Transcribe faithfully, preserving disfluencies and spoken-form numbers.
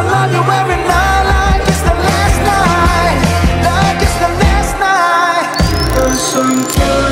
I love you every night, like it's the last night, like it's the last night. Cause sometimes